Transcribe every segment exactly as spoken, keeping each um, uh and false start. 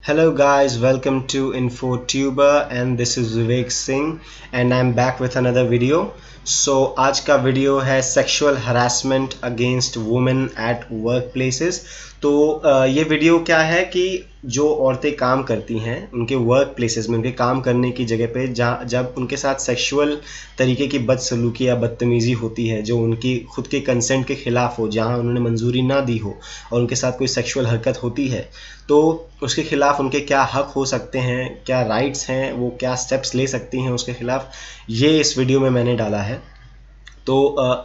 Hello guys, welcome to InfoTuber and this is Vivek Singh and I'm back with another video. So आज का video है sexual harassment against women at work places. तो ये video क्या है कि जो औरतें काम करती हैं उनके वर्क प्लेसेस में, उनके काम करने की जगह पे जहाँ जब उनके साथ सेक्सुअल तरीके की बदसलूकी या बदतमीज़ी होती है जो उनकी खुद के कंसेंट के ख़िलाफ़ हो, जहाँ उन्होंने मंजूरी ना दी हो और उनके साथ कोई सेक्सुअल हरकत होती है तो उसके ख़िलाफ़ उनके क्या हक हो सकते हैं, क्या राइट्स हैं, वो क्या स्टेप्स ले सकती हैं उसके ख़िलाफ़, ये इस वीडियो में मैंने डाला है। तो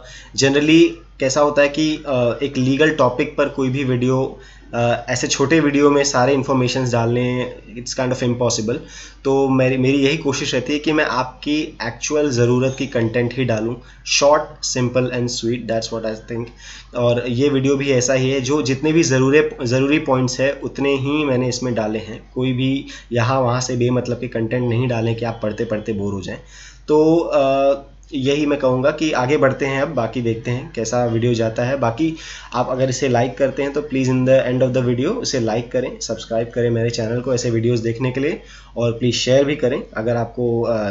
जनरली uh, कैसा होता है कि uh, एक लीगल टॉपिक पर कोई भी वीडियो uh, ऐसे छोटे वीडियो में सारे इन्फॉर्मेशंस डालने इट्स काइंड ऑफ इम्पॉसिबल। तो मेरी मेरी यही कोशिश रहती है कि मैं आपकी एक्चुअल ज़रूरत की कंटेंट ही डालूं, short simple and sweet, that's what I think. और ये वीडियो भी ऐसा ही है, जो जितने भी ज़रूरी ज़रूरी पॉइंट्स है उतने ही मैंने इसमें डाले हैं। कोई भी यहाँ वहाँ से बेमतलब के कंटेंट नहीं डालें कि आप पढ़ते पढ़ते बोर हो जाएं। तो uh, यही मैं कहूँगा कि आगे बढ़ते हैं, अब बाकी देखते हैं कैसा वीडियो जाता है। बाकी आप अगर इसे लाइक करते हैं तो please in the end of the video इसे लाइक करें, सब्सक्राइब करें मेरे चैनल को ऐसे वीडियोस देखने के लिए, और प्लीज़ शेयर भी करें अगर आपको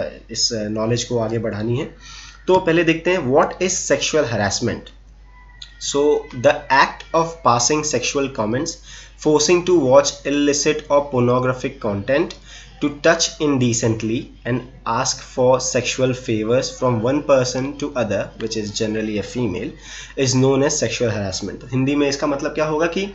इस नॉलेज को आगे बढ़ानी है। तो पहले देखते हैं what is sexual harassment. So the act of passing sexual comments, forcing to watch illicit or pornographic content, to touch indecently and ask for sexual favors from one person to other, which is generally a female, is known as sexual harassment. Hindi में इसका मतलब क्या होगा कि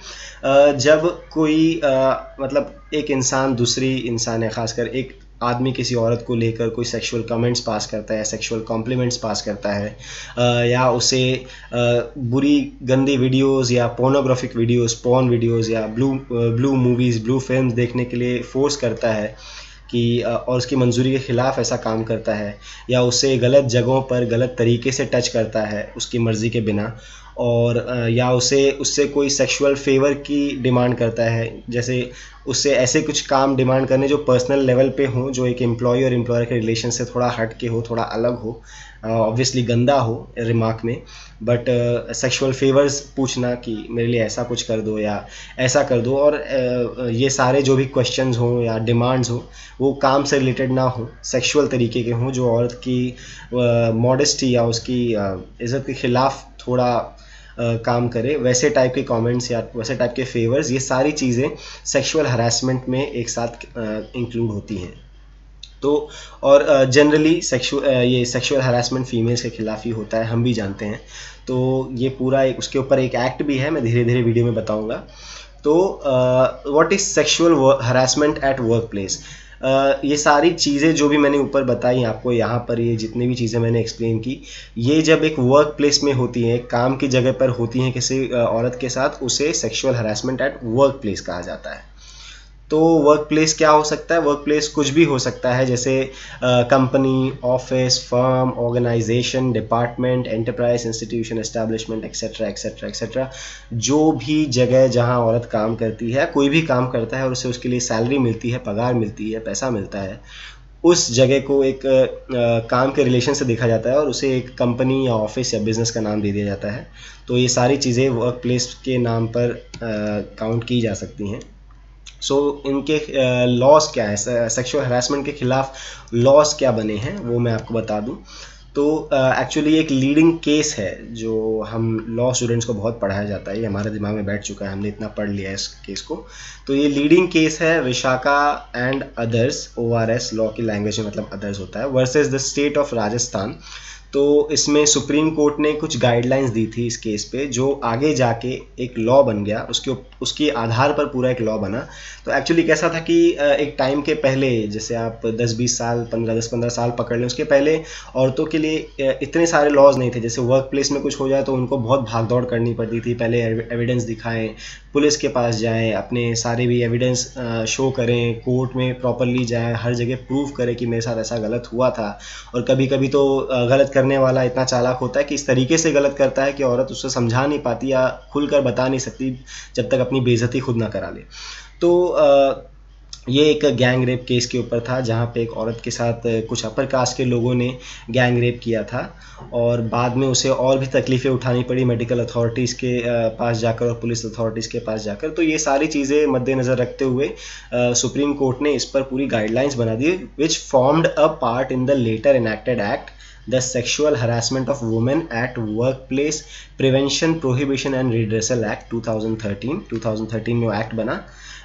जब कोई मतलब एक इंसान दूसरी इंसान है, खासकर एक आदमी किसी औरत को लेकर कोई सेक्सुअल कमेंट्स पास करता है, सेक्सुअल कॉम्प्लीमेंट्स पास करता है, आ, या उसे आ, बुरी गंदी वीडियोस या पोर्नोग्राफिक वीडियोस, पॉर्न वीडियोस या blue blue movies, blue films देखने के लिए फोर्स करता है कि और उसकी मंजूरी के ख़िलाफ़ ऐसा काम करता है, या उसे गलत जगहों पर गलत तरीके से टच करता है उसकी मर्ज़ी के बिना, और या उसे उससे कोई सेक्सुअल फेवर की डिमांड करता है, जैसे उससे ऐसे कुछ काम डिमांड करने जो पर्सनल लेवल पे हों, जो एक एम्प्लॉय और एम्प्लॉयर के रिलेशन से थोड़ा हट के हो, थोड़ा अलग हो, ऑब्वियसली uh, गंदा हो रिमार्क में, बट सेक्सुअल फेवर्स पूछना कि मेरे लिए ऐसा कुछ कर दो या ऐसा कर दो, और uh, ये सारे जो भी क्वेश्चंस हों या डिमांड्स हों वो काम से रिलेटेड ना हो, सेक्सुअल तरीके के हों, जो औरत की मॉडेस्टी uh, या उसकी uh, इज़्ज़त के ख़िलाफ़ थोड़ा Uh, काम करे, वैसे टाइप के कमेंट्स या वैसे टाइप के फेवर्स, ये सारी चीज़ें सेक्सुअल हरासमेंट में एक साथ इंक्लूड uh, होती हैं। तो और जनरली uh, सेक्सुअल uh, ये सेक्सुअल हरासमेंट फीमेल्स के खिलाफ ही होता है, हम भी जानते हैं। तो ये पूरा एक उसके ऊपर एक एक्ट भी है, मैं धीरे धीरे वीडियो में बताऊंगा। तो what is sexual harassment at work place. Uh, ये सारी चीज़ें जो भी मैंने ऊपर बताई आपको, यहाँ पर ये जितनी भी चीज़ें मैंने एक्सप्लेन की, ये जब एक वर्क प्लेस में होती हैं, काम की जगह पर होती हैं किसी औरत के साथ, उसे sexual harassment at work place कहा जाता है। तो वर्क प्लेस क्या हो सकता है? वर्क प्लेस कुछ भी हो सकता है, जैसे company, office, firm, organisation, department, enterprise, institution, establishment, etcetera etcetera etcetera. जो भी जगह जहां औरत काम करती है, कोई भी काम करता है और उसे उसके लिए सैलरी मिलती है, पगार मिलती है, पैसा मिलता है, उस जगह को एक आ, काम के रिलेशन से देखा जाता है और उसे एक कंपनी या ऑफिस या बिज़नेस का नाम दे दिया जाता है। तो ये सारी चीज़ें वर्क प्लेस के नाम पर काउंट की जा सकती हैं। सो so, इनके लॉस uh, क्या है, सेक्सुअल हरासमेंट के ख़िलाफ़ लॉस क्या बने हैं वो मैं आपको बता दूं। तो एक्चुअली uh, एक लीडिंग केस है जो हम लॉ स्टूडेंट्स को बहुत पढ़ाया जाता है, ये हमारे दिमाग में बैठ चुका है, हमने इतना पढ़ लिया है इस केस को। तो ये लीडिंग केस है Vishakha and others, O R S law की लैंग्वेज में मतलब अदर्स होता है, versus the state of Rajasthan. तो इसमें सुप्रीम कोर्ट ने कुछ गाइडलाइंस दी थी इस केस पे, जो आगे जाके एक लॉ बन गया, उसके उसके आधार पर पूरा एक लॉ बना। तो एक्चुअली कैसा था कि एक टाइम के पहले, जैसे आप दस बीस साल पंद्रह दस पंद्रह साल पकड़ लें, उसके पहले औरतों के लिए इतने सारे लॉज नहीं थे। जैसे वर्क प्लेस में कुछ हो जाए तो उनको बहुत भाग दौड़ करनी पड़ती थी, पहले एविडेंस दिखाएं, पुलिस के पास जाएं, अपने सारे भी एविडेंस शो करें, कोर्ट में प्रॉपरली जाएं, हर जगह प्रूव करें कि मेरे साथ ऐसा गलत हुआ था। और कभी कभी तो गलत करने वाला इतना चालाक होता है कि इस तरीके से गलत करता है कि औरत उससे समझा नहीं पाती या खुलकर बता नहीं सकती जब तक अपनी बेइज्जती खुद ना करा ले। तो ये एक गैंग रेप केस के ऊपर था, जहाँ पे एक औरत के साथ कुछ अपर कास्ट के लोगों ने गैंग रेप किया था और बाद में उसे और भी तकलीफ़ें उठानी पड़ी मेडिकल अथॉरिटीज़ के पास जाकर और पुलिस अथॉरिटीज़ के पास जाकर। तो ये सारी चीज़ें मद्देनज़र रखते हुए सुप्रीम कोर्ट ने इस पर पूरी गाइडलाइंस बना दी, which formed a part in the latter enacted act the sexual harassment of women at work place prevention prohibition and redressal act two thousand thirteen two thousand thirteen में वो act बना।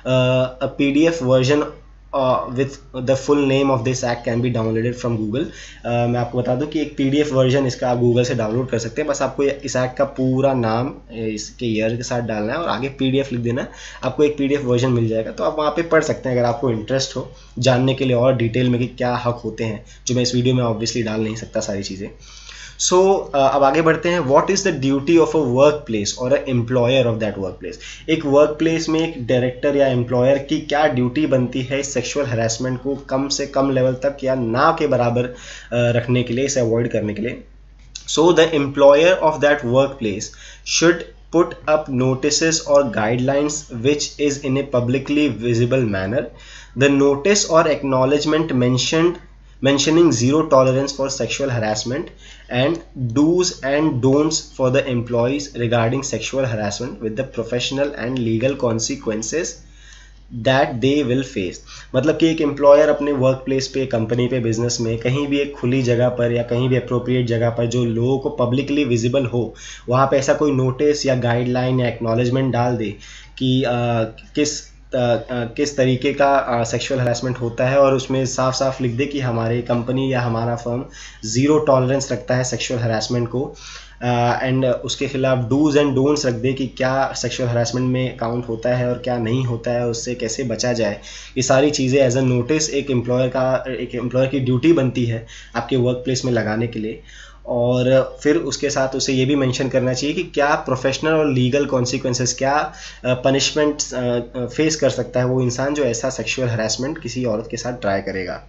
A PDF version with the full name of this act can be downloaded from Google. मैं आपको बता दूं कि एक PDF version इसका आप गूगल से डाउनलोड कर सकते हैं। बस आपको इस एक्ट का पूरा नाम इसके ईयर के साथ डालना है और आगे पीडीएफ लिख देना है, आपको एक पीडीएफ वर्जन मिल जाएगा। तो आप वहाँ पे पढ़ सकते हैं अगर आपको इंटरेस्ट हो जानने के लिए और डिटेल में कि क्या हक होते हैं, जो मैं इस वीडियो में ऑब्वियसली डाल नहीं सकता सारी चीज़ें। सो so, uh, अब आगे बढ़ते हैं। What is the duty of a work place और a employer of that work place. एक वर्क प्लेस में एक डायरेक्टर या एम्प्लॉयर की क्या ड्यूटी बनती है सेक्सुअल हरासमेंट को कम से कम लेवल तक या ना के बराबर uh, रखने के लिए, इसे अवॉइड करने के लिए। So the employer of that work place should put up notices or guidelines which is in a publicly visible manner. The notice or acknowledgement mentioned mentioning zero tolerance for sexual harassment and do's and don'ts for the employees regarding sexual harassment with the professional and legal consequences that they will face। मतलब कि एक employer अपने work place पे, company पे, business में कहीं भी एक खुली जगह पर या कहीं भी अप्रोप्रिएट जगह पर जो लोगों को पब्लिकली विजिबल हो, वहाँ पे ऐसा कोई नोटिस या गाइडलाइन या एक्नॉलेजमेंट डाल दे कि आ, किस आ, आ, किस तरीके का सेक्सुअल हरासमेंट होता है और उसमें साफ साफ लिख दे कि हमारे कंपनी या हमारा फर्म ज़ीरो टॉलरेंस रखता है सेक्सुअल हरासमेंट को, एंड uh, उसके खिलाफ डूज एंड डोंट्स रख दे कि क्या सेक्सुअल हरासमेंट में काउंट होता है और क्या नहीं होता है, उससे कैसे बचा जाए। ये सारी चीज़ें एज अ नोटिस एक एम्प्लॉयर का एक एम्प्लॉयर की ड्यूटी बनती है आपके वर्क प्लेस में लगाने के लिए। और फिर उसके साथ उसे ये भी मेंशन करना चाहिए कि क्या प्रोफेशनल और लीगल कॉन्सिक्वेंसेस, क्या पनिशमेंट फेस कर सकता है वो इंसान जो ऐसा सेक्सुअल हरासमेंट किसी औरत के साथ ट्राई करेगा।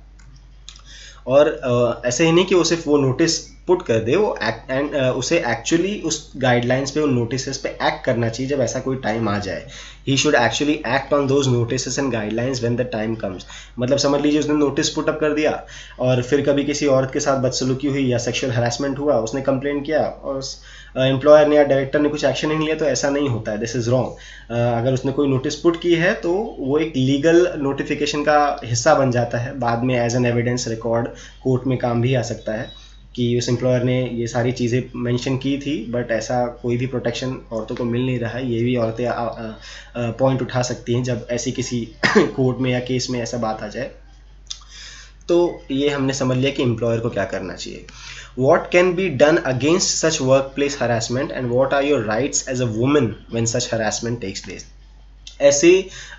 और uh, ऐसे ही नहीं कि वो सिर्फ वो नोटिस पुट कर दे, वो एक्ट एंड uh, उसे एक्चुअली उस गाइडलाइंस पे, उन नोटिस पे एक्ट करना चाहिए जब ऐसा कोई टाइम आ जाए। He should actually act on those notice and guidelines when the time comes. मतलब समझ लीजिए उसने नोटिस पुट अप कर दिया और फिर कभी किसी औरत के साथ बदसलूकी हुई या सेक्सुअल हरासमेंट हुआ, उसने कंप्लेंट किया और एम्प्लॉयर ने या डायरेक्टर ने कुछ एक्शन नहीं लिया, तो ऐसा नहीं होता है, दिस इज़ रॉन्ग। अगर उसने कोई नोटिस पुट की है तो वो एक लीगल नोटिफिकेशन का हिस्सा बन जाता है, बाद में as an evidence record court में काम भी आ सकता है कि उस एम्प्लॉयर ने ये सारी चीज़ें मेंशन की थी बट ऐसा कोई भी प्रोटेक्शन औरतों को मिल नहीं रहा है। ये भी औरतें पॉइंट उठा सकती हैं जब ऐसी किसी कोर्ट में या केस में ऐसा बात आ जाए। तो ये हमने समझ लिया कि एम्प्लॉयर को क्या करना चाहिए। What can be done against such workplace harassment and what are your rights as a woman when such harassment takes place? ऐसे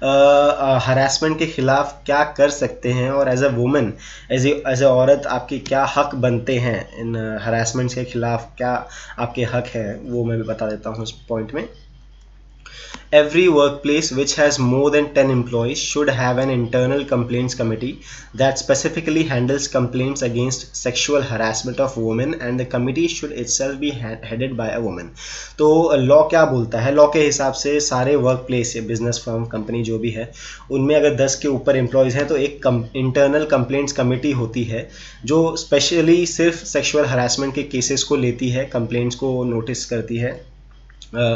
हरासमेंट के खिलाफ क्या कर सकते हैं और as a woman, as as a औरत आपके क्या हक बनते हैं इन हरासमेंट्स के खिलाफ, क्या आपके हक है, वो मैं भी बता देता हूँ इस पॉइंट में। Every workplace which has more than ten employees should have an internal complaints committee that specifically handles complaints against sexual harassment of women and the committee should itself be headed by a woman। तो law क्या बोलता है? Law के हिसाब से सारे work place या business firm, company जो भी है, उनमें अगर दस के ऊपर एम्प्लॉयज़ हैं तो एक इंटरनल कंप्लेंट्स कमेटी होती है जो स्पेशली सिर्फ सेक्सुअल हरासमेंट के केसेस को लेती है, कंप्लेंट्स को नोटिस करती है। uh,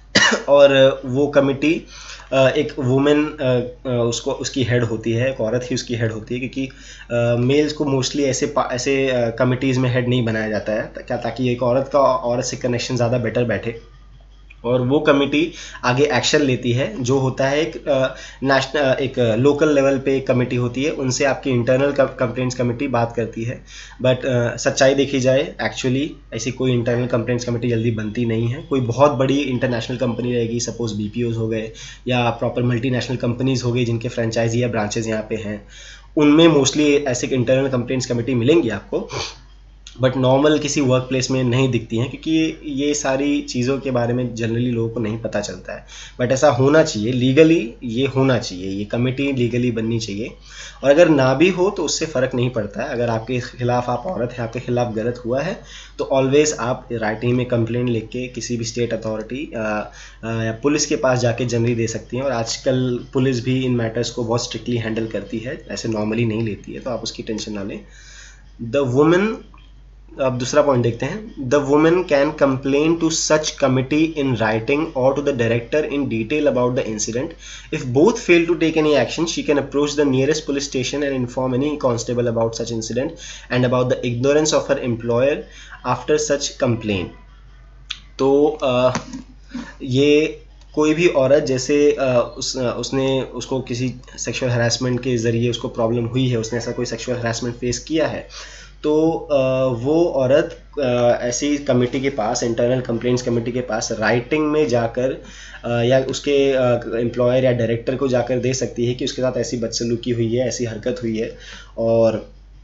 और वो कमिटी एक वुमेन उसको उसकी हेड होती है, एक औरत ही उसकी हेड होती है, क्योंकि मेल्स को मोस्टली ऐसे ऐसे कमिटीज़ में हेड नहीं बनाया जाता है क्या, ताकि एक औरत का औरत से कनेक्शन ज़्यादा बेटर बैठे। और वो कमिटी आगे एक्शन लेती है, जो होता है एक नेशनल एक लोकल लेवल पे एक कमेटी होती है, उनसे आपकी इंटरनल कंप्लेंट्स कमेटी बात करती है। बट सच्चाई देखी जाए एक्चुअली ऐसी कोई इंटरनल कंप्लेंट्स कमेटी जल्दी बनती नहीं है। कोई बहुत बड़ी इंटरनेशनल कंपनी रहेगी, सपोज बीपीओज हो गए या प्रॉपर मल्टीनेशनल कंपनीज हो गई जिनके फ्रेंचाइजी या ब्रांचेज यहाँ पे हैं, उनमें मोस्टली ऐसे इंटरनल कंप्लेंट्स कमेटी मिलेंगी आपको। बट नॉर्मल किसी वर्क प्लेस में नहीं दिखती हैं, क्योंकि ये ये सारी चीज़ों के बारे में जनरली लोगों को नहीं पता चलता है। बट ऐसा होना चाहिए, लीगली ये होना चाहिए, ये कमेटी लीगली बननी चाहिए। और अगर ना भी हो तो उससे फ़र्क नहीं पड़ता है। अगर आपके खिलाफ, आप औरत हैं, आपके खिलाफ गलत हुआ है तो ऑलवेज़ आप राइटिंग में कंप्लेंट लिख के किसी भी स्टेट अथॉरिटी या पुलिस के पास जाके जनरली दे सकती हैं। और आजकल पुलिस भी इन मैटर्स को बहुत स्ट्रिक्टली हैंडल करती है, ऐसे नॉर्मली नहीं लेती है, तो आप उसकी टेंशन ना लें। द वुमेन, अब दूसरा पॉइंट देखते हैं। The women can complain to such committee in writing और to the director in detail about the incident. If both fail to take any action, she can approach the nearest police station and inform any constable about such incident and about the ignorance of her employer after such complain. तो uh, ये कोई भी औरत जैसे उस उसने उसको किसी सेक्सुअल हरासमेंट के ज़रिए उसको प्रॉब्लम हुई है, उसने ऐसा कोई सेक्सुअल हरासमेंट फेस किया है, तो वो औरत ऐसी कमेटी के पास, इंटरनल कंप्लेंट्स कमेटी के पास राइटिंग में जाकर या उसके एम्प्लॉयर या डायरेक्टर को जाकर दे सकती है कि उसके साथ ऐसी बदसलूकी हुई है, ऐसी हरकत हुई है, और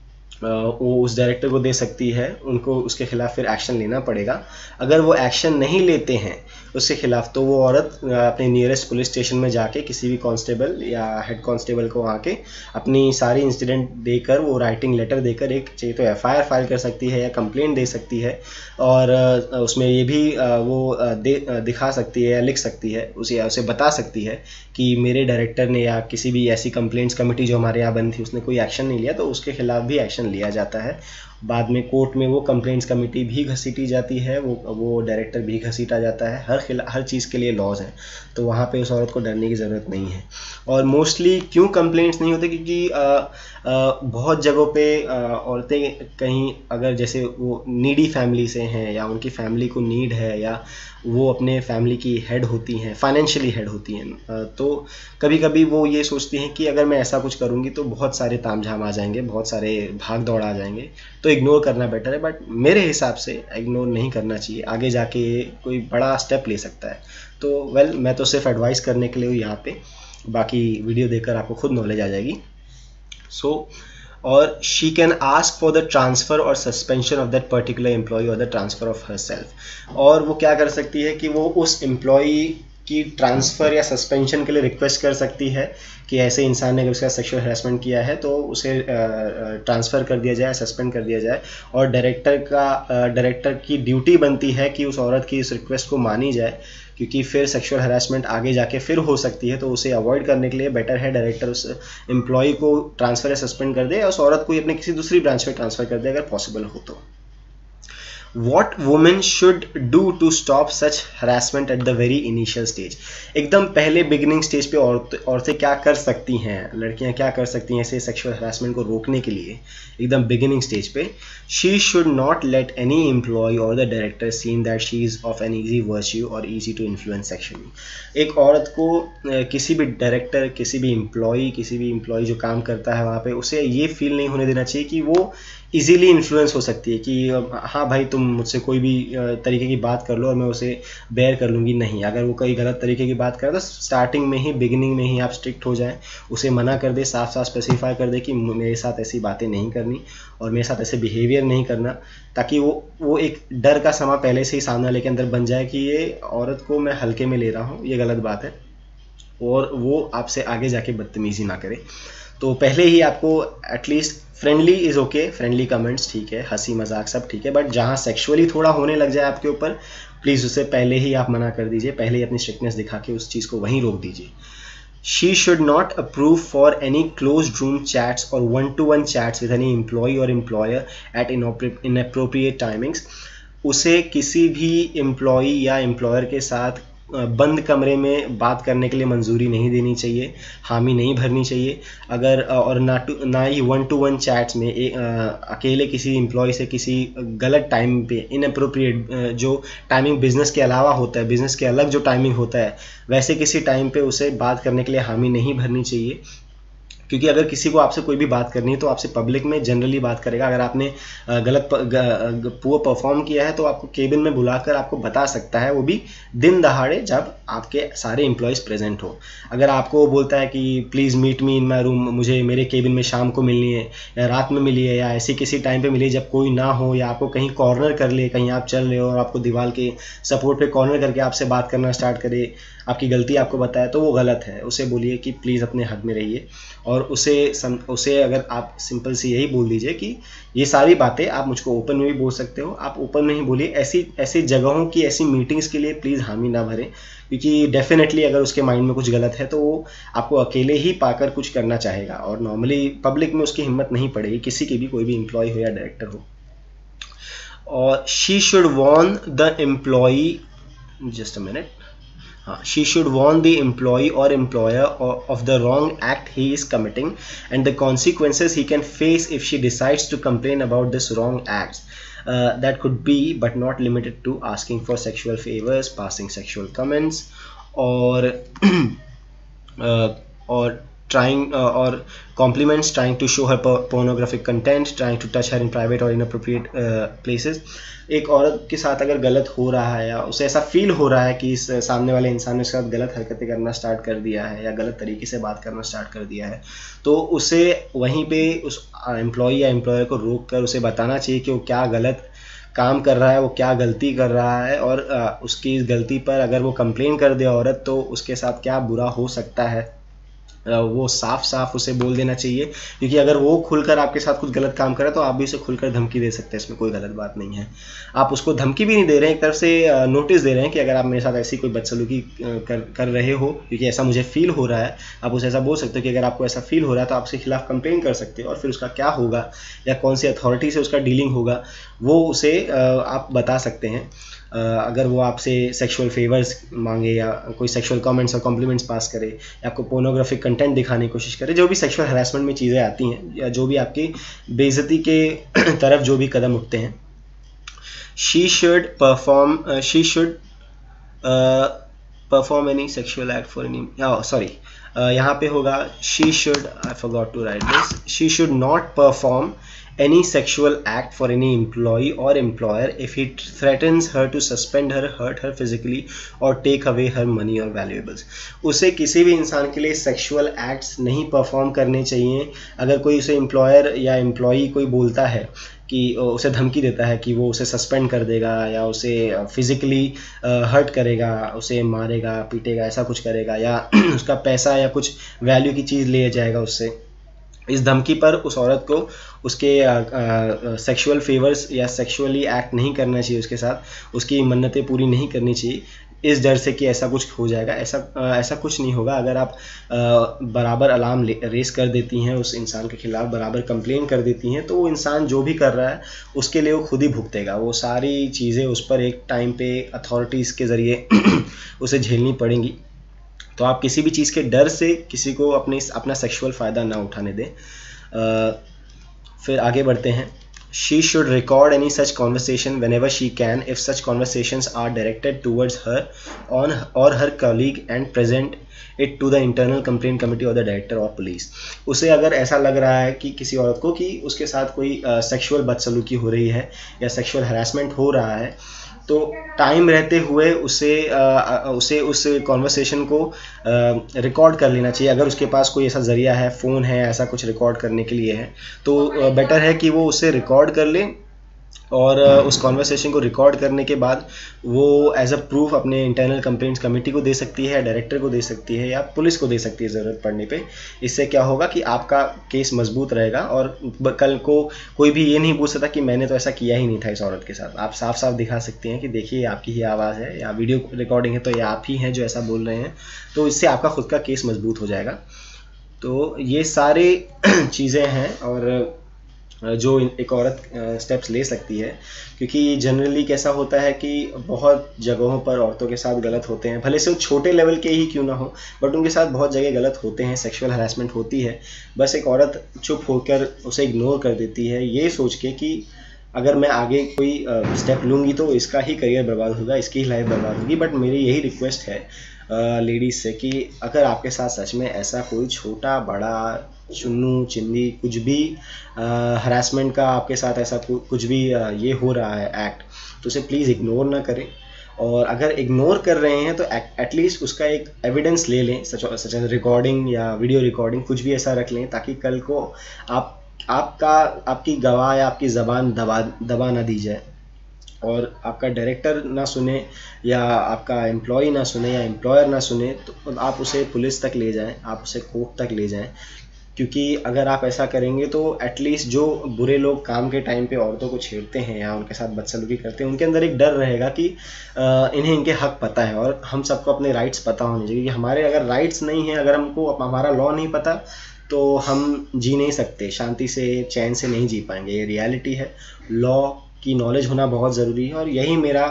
वो उस डायरेक्टर को दे सकती है। उनको उसके खिलाफ फिर एक्शन लेना पड़ेगा। अगर वो एक्शन नहीं लेते हैं उसके खिलाफ, तो वो औरत अपने नियरेस्ट पुलिस स्टेशन में जाके किसी भी कांस्टेबल या हेड कांस्टेबल को आके अपनी सारी इंसिडेंट देकर, वो राइटिंग लेटर देकर एक चाहिए तो एफ आई आर फाइल कर सकती है या कंप्लेंट दे सकती है। और उसमें ये भी वो दे दिखा सकती है या लिख सकती है, उसे उसे बता सकती है कि मेरे डायरेक्टर ने या किसी भी ऐसी कंप्लेंट्स कमेटी जो हमारे यहाँ बनी थी उसने कोई एक्शन नहीं लिया, तो उसके खिलाफ भी एक्शन लिया जाता है। बाद में कोर्ट में वो कंप्लेंट्स कमेटी भी घसीटी जाती है, वो वो डायरेक्टर भी घसीटा जाता है। हर खिला हर चीज़ के लिए लॉज हैं, तो वहाँ पे उस औरत को डरने की ज़रूरत नहीं है। और मोस्टली क्यों कंप्लेंट्स नहीं होते, क्योंकि आ, आ, बहुत जगहों पे औरतें कहीं अगर जैसे वो नीडी फैमिली से हैं या उनकी फैमिली को नीड है या वो अपने फैमिली की हेड होती हैं, फाइनेंशियली हेड होती हैं, तो कभी कभी वो ये सोचती हैं कि अगर मैं ऐसा कुछ करूँगी तो बहुत सारे तामझाम आ जाएंगे, बहुत सारे भाग दौड़ आ जाएंगे, तो इग्नोर करना बेटर है। बट मेरे हिसाब से इग्नोर नहीं करना चाहिए, आगे जाके कोई बड़ा स्टेप ले सकता है। तो वेल well, मैं तो सिर्फ एडवाइस करने के लिए हूँ यहाँ पे, बाकी वीडियो देखकर आपको खुद नॉलेज आ जाएगी। सो so, और she can ask for the transfer और suspension of that particular employee और the transfer of herself. और वो क्या कर सकती है कि वो उस एम्प्लॉय की ट्रांसफ़र या सस्पेंशन के लिए रिक्वेस्ट कर सकती है कि ऐसे इंसान ने अगर उसका सेक्सुअल हरासमेंट किया है तो उसे ट्रांसफ़र कर दिया जाए, सस्पेंड कर दिया जाए। और डायरेक्टर का डायरेक्टर की ड्यूटी बनती है कि उस औरत की इस रिक्वेस्ट को मानी जाए, क्योंकि फिर सेक्सुअल हरासमेंट आगे जाके फिर हो सकती है। तो उसे अवॉइड करने के लिए बेटर है डायरेक्टर उस एम्प्लॉय को ट्रांसफ़र या सस्पेंड कर दे और उस औरत को अपने किसी दूसरी ब्रांच में ट्रांसफ़र कर दे अगर पॉसिबल हो तो। What women should do to stop such harassment at the very initial stage? एकदम पहले बिगिनिंग स्टेज पे औरतें क्या कर सकती हैं, लड़कियां क्या कर सकती हैं ऐसे सेक्सुअल हरासमेंट को रोकने के लिए एकदम बिगिनिंग स्टेज पे? She should not let any employee or the director seem that she is of an easy virtue or easy to influence sexually. एक औरत को किसी भी डायरेक्टर, किसी भी एम्प्लॉई किसी भी एम्प्लॉई जो काम करता है वहाँ पे, उसे ये फील नहीं होने देना चाहिए कि वो इजीली इन्फ्लुएंस हो सकती है कि हाँ भाई तुम मुझसे कोई भी तरीके की बात कर लो और मैं उसे बेयर कर लूँगी। नहीं, अगर वो कोई गलत तरीके की बात करे तो स्टार्टिंग में ही, बिगिनिंग में ही आप स्ट्रिक्ट हो जाएं, उसे मना कर दे, साफ साफ स्पेसिफाई कर दे कि मेरे साथ ऐसी बातें नहीं करनी और मेरे साथ ऐसे बिहेवियर नहीं करना, ताकि वो वो एक डर का समा पहले से ही सामने वाले के अंदर बन जाए कि ये औरत को मैं हल्के में ले रहा हूँ, ये गलत बात है, और वो आपसे आगे जाके बदतमीजी ना करे। तो पहले ही आपको at least friendly is okay, friendly comments ठीक है, हंसी मजाक सब ठीक है, बट जहाँ सेक्सुअली थोड़ा होने लग जाए आपके ऊपर, प्लीज़ उसे पहले ही आप मना कर दीजिए, पहले ही अपनी स्ट्रिक्टनेस दिखा के उस चीज़ को वहीं रोक दीजिए। She should not approve for any closed room chats or one-to-one chats with any employee or employer at inappropriate timings. उसे किसी भी एम्प्लॉई या एम्प्लॉयर के साथ बंद कमरे में बात करने के लिए मंजूरी नहीं देनी चाहिए, हामी नहीं भरनी चाहिए। अगर और ना टू ना ही वन टू वन चैट्स में ए, आ, अकेले किसी एम्प्लॉय से किसी गलत टाइम पे, इनअप्रोप्रिएट जो टाइमिंग बिजनेस के अलावा होता है, बिजनेस के अलग जो टाइमिंग होता है, वैसे किसी टाइम पे उसे बात करने के लिए हामी नहीं भरनी चाहिए। क्योंकि अगर किसी को आपसे कोई भी बात करनी है तो आपसे पब्लिक में जनरली बात करेगा। अगर आपने गलत पुअर परफॉर्म किया है तो आपको केबिन में बुलाकर आपको बता सकता है, वो भी दिन दहाड़े जब आपके सारे एम्प्लॉयज़ प्रेजेंट हो। अगर आपको बोलता है कि please meet me in my room, मुझे मेरे केबिन में शाम को मिलनी है या रात में मिलिए या ऐसी किसी टाइम पे मिलिए जब कोई ना हो, या आपको कहीं कॉर्नर कर ले, कहीं आप चल रहे हो और आपको दीवार के सपोर्ट पे कॉर्नर करके आपसे बात करना स्टार्ट करे, आपकी गलती आपको बताए, तो वो गलत है। उसे बोलिए कि प्लीज़ अपने हद में रहिए, और उसे सम, उसे अगर आप सिंपल सी यही बोल दीजिए कि ये सारी बातें आप मुझको ओपन में भी बोल सकते हो, आप ओपन में ही बोलिए। ऐसी ऐसी जगहों की, ऐसी मीटिंग्स के लिए प्लीज़ हामी ना भरें, क्योंकि डेफिनेटली अगर उसके माइंड में कुछ गलत है तो वो आपको अकेले ही पाकर कुछ करना चाहेगा, और नॉर्मली पब्लिक में उसकी हिम्मत नहीं पड़ेगी, किसी की भी, कोई भी एम्प्लॉय हो या डायरेक्टर हो। और she should warn the employee, just a minute, Uh, she should warn the employee or employer of the wrong act he is committing and the consequences he can face if she decides to complain about this wrong acts. Uh, that could be, but not limited to, asking for sexual favors, passing sexual comments, or uh, or trying uh, or compliments, trying to show her pornographic content, trying to touch her in private or inappropriate uh, places. एक औरत के साथ अगर गलत हो रहा है या उसे ऐसा फील हो रहा है कि इस सामने वाले इंसान ने उसके साथ गलत हरकतें करना स्टार्ट कर दिया है या गलत तरीके से बात करना स्टार्ट कर दिया है, तो उसे वहीं पे उस एम्प्लॉई या एम्प्लॉयर को रोक कर उसे बताना चाहिए कि वो क्या गलत काम कर रहा है, वो क्या गलती कर रहा है, और उसकी इस गलती पर अगर वो कंप्लेन कर दे औरत तो उसके साथ क्या बुरा हो सकता है, वो साफ साफ उसे बोल देना चाहिए। क्योंकि अगर वो खुलकर आपके साथ कुछ गलत काम करे तो आप भी उसे खुलकर धमकी दे सकते हैं, इसमें कोई गलत बात नहीं है। आप उसको धमकी भी नहीं दे रहे हैं, एक तरफ से नोटिस दे रहे हैं कि अगर आप मेरे साथ ऐसी कोई बदसलूकी कर कर रहे हो, क्योंकि ऐसा मुझे फील हो रहा है, आप उसे ऐसा बोल सकते हो कि अगर आपको ऐसा फील हो रहा है तो आप उसके खिलाफ कंप्लेन कर सकते हो, और फिर उसका क्या होगा या कौन सी अथॉरिटी से उसका डीलिंग होगा वो उसे आप बता सकते हैं। अगर वो आपसे सेक्सुअल फेवर्स मांगे या कोई सेक्सुअल कमेंट्स और कॉम्प्लीमेंट्स पास करे या आपको पोर्नोग्राफिक कंटेंट दिखाने की कोशिश करे, जो भी सेक्सुअल हरासमेंट में चीज़ें आती हैं या जो भी आपकी बेइज्जती के तरफ जो भी कदम उठते हैं, she should perform she should perform any sexual act for any sorry यहाँ पे होगा she should, I forgot to write this, she should not perform any sexual act for any employee or employer if he threatens her to suspend her, hurt her physically or take away her money or valuables. उसे किसी भी इंसान के लिए sexual acts नहीं perform करने चाहिए। अगर कोई उसे एम्प्लॉयर या एम्प्लॉई कोई बोलता है कि उसे धमकी देता है कि वो उसे सस्पेंड कर देगा या उसे फिजिकली हर्ट करेगा, उसे मारेगा, पीटेगा, ऐसा कुछ करेगा, या उसका पैसा या कुछ वैल्यू की चीज़ ले जाएगा उससे, इस धमकी पर उस औरत को उसके सेक्सुअल फेवर्स या सेक्सुअली एक्ट नहीं करना चाहिए उसके साथ, उसकी मन्नतें पूरी नहीं करनी चाहिए इस डर से कि ऐसा कुछ हो जाएगा। ऐसा आ, ऐसा कुछ नहीं होगा। अगर आप आ, बराबर अलार्म रेस कर देती हैं उस इंसान के खिलाफ, बराबर कंप्लेन कर देती हैं, तो वो इंसान जो भी कर रहा है उसके लिए वो खुद ही भुगतेगा। वो सारी चीज़ें उस पर एक टाइम पे अथॉरिटीज़ के ज़रिए उसे झेलनी पड़ेंगी। तो आप किसी भी चीज़ के डर से किसी को अपने अपना सेक्सुअल फ़ायदा ना उठाने दें। फिर आगे बढ़ते हैं। She should record any such conversation whenever she can if such conversations are directed towards her on or her colleague and present it to the internal complaint committee or the director or police. उसे अगर ऐसा लग रहा है कि किसी औरत को कि उसके साथ कोई सेक्सुअल बदसलूकी हो रही है या सेक्सुअल हरासमेंट हो रहा है, तो टाइम रहते हुए उसे आ, उसे उस कॉन्वर्सेशन को रिकॉर्ड कर लेना चाहिए। अगर उसके पास कोई ऐसा ज़रिया है, फ़ोन है, ऐसा कुछ रिकॉर्ड करने के लिए है, तो बेटर है कि वो उसे रिकॉर्ड कर ले और उस कॉन्वर्सेशन को रिकॉर्ड करने के बाद वो एज अ प्रूफ अपने इंटरनल कंप्लेंट्स कमेटी को दे सकती है या डायरेक्टर को दे सकती है या पुलिस को दे सकती है ज़रूरत पड़ने पे। इससे क्या होगा कि आपका केस मजबूत रहेगा और कल को कोई भी ये नहीं पूछ सकता कि मैंने तो ऐसा किया ही नहीं था इस औरत के साथ। आप साफ साफ दिखा सकते हैं कि देखिए आपकी ही आवाज़ है या वीडियो रिकॉर्डिंग है तो ये आप ही हैं जो ऐसा बोल रहे हैं, तो इससे आपका खुद का केस मजबूत हो जाएगा। तो ये सारे चीज़ें हैं और जो एक औरत स्टेप्स ले सकती है, क्योंकि जनरली कैसा होता है कि बहुत जगहों पर औरतों के साथ गलत होते हैं, भले से वो छोटे लेवल के ही क्यों ना हो, बट उनके साथ बहुत जगह गलत होते हैं, सेक्सुअल हरासमेंट होती है। बस एक औरत चुप होकर उसे इग्नोर कर देती है ये सोच के कि अगर मैं आगे कोई स्टेप लूँगी तो इसका ही करियर बर्बाद होगा, इसकी ही लाइफ बर्बाद होगी। बट मेरी यही रिक्वेस्ट है, लेडीज़ से कि अगर आपके साथ सच में ऐसा कोई छोटा बड़ा चुन्नू चिन्नी कुछ भी हरासमेंट का आपके साथ ऐसा कुछ भी आ, ये हो रहा है एक्ट, तो उसे प्लीज़ इग्नोर ना करें। और अगर इग्नोर कर रहे हैं तो एटलीस्ट उसका एक एविडेंस ले लें, सच सच रिकॉर्डिंग या वीडियो रिकॉर्डिंग कुछ भी ऐसा रख लें, ताकि कल को आप आपका आपकी गवाह या आपकी ज़बान दबा दबा ना दी जाए और आपका डायरेक्टर ना सुने या आपका एम्प्लॉय ना सुने या एम्प्लॉयर ना सुने, तो आप उसे पुलिस तक ले जाएं, आप उसे कोर्ट तक ले जाएं। क्योंकि अगर आप ऐसा करेंगे तो एटलीस्ट जो बुरे लोग काम के टाइम पे औरतों को छेड़ते हैं या उनके साथ बदसलूकी करते हैं, उनके अंदर एक डर रहेगा कि इन्हें इनके हक पता है और हम सबको अपने राइट्स पता होने चाहिए। कि हमारे अगर राइट्स नहीं हैं, अगर हमको हमारा लॉ नहीं पता, तो हम जी नहीं सकते, शांति से चैन से नहीं जी पाएंगे। ये रियलिटी है। लॉ की नॉलेज होना बहुत ज़रूरी है और यही मेरा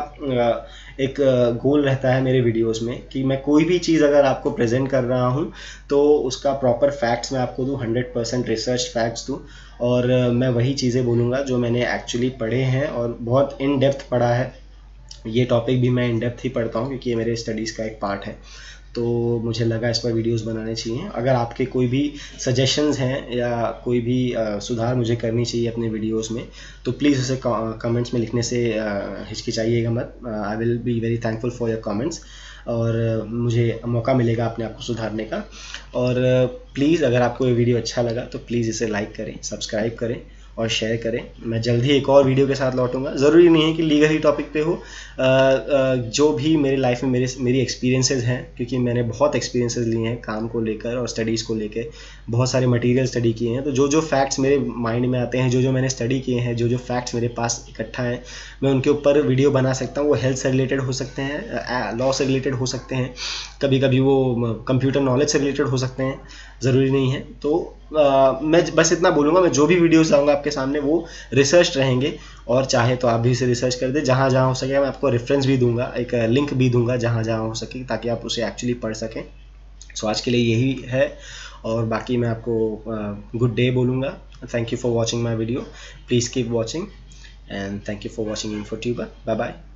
एक गोल रहता है मेरे वीडियोस में कि मैं कोई भी चीज़ अगर आपको प्रेजेंट कर रहा हूँ तो उसका प्रॉपर फैक्ट्स मैं आपको दूँ, हंड्रेड परसेंट रिसर्च फैक्ट्स दूँ और मैं वही चीज़ें बोलूँगा जो मैंने एक्चुअली पढ़े हैं और बहुत इन डेप्थ पढ़ा है। ये टॉपिक भी मैं इन डेप्थ ही पढ़ता हूँ क्योंकि ये मेरे स्टडीज़ का एक पार्ट है, तो मुझे लगा इस पर वीडियोस बनाने चाहिए। अगर आपके कोई भी सजेशंस हैं या कोई भी आ, सुधार मुझे करनी चाहिए अपने वीडियोस में, तो प्लीज़ उसे कमेंट्स में लिखने से हिचकिचाइएगा मत। I will be very thankful for your comments और मुझे मौका मिलेगा अपने आप को सुधारने का। और प्लीज़ अगर आपको ये वीडियो अच्छा लगा तो प्लीज़ इसे लाइक करें, सब्सक्राइब करें और शेयर करें। मैं जल्द ही एक और वीडियो के साथ लौटूंगा। ज़रूरी नहीं है कि लीगल ही टॉपिक पे हो, आ, आ, जो भी मेरी लाइफ में मेरे मेरी एक्सपीरियंसेस हैं, क्योंकि मैंने बहुत एक्सपीरियंसेस लिए हैं काम को लेकर और स्टडीज़ को लेकर, बहुत सारे मटेरियल स्टडी किए हैं। तो जो जो फैक्ट्स मेरे माइंड में आते हैं, जो जो मैंने स्टडी किए हैं, जो जो फैक्ट्स मेरे पास इकट्ठा हैं, मैं उनके ऊपर वीडियो बना सकता हूँ। वो हेल्थ से रिलेटेड हो सकते हैं, लॉ से रिलेटेड हो सकते हैं, कभी कभी वो कंप्यूटर नॉलेज से रिलेटेड हो सकते हैं, ज़रूरी नहीं है। तो आ, मैं बस इतना बोलूँगा, मैं जो भी वीडियोस लाऊंगा आपके सामने वो रिसर्च रहेंगे और चाहे तो आप भी उसे रिसर्च कर दें। जहाँ जहाँ हो सके मैं आपको रेफरेंस भी दूंगा, एक लिंक भी दूंगा जहाँ जहाँ हो सके, ताकि आप उसे एक्चुअली पढ़ सकें। सो आज के लिए यही है और बाकी मैं आपको गुड डे बोलूँगा। Thank you for watching my video, please keep watching and thank you for watching Infotuber. Bye bye.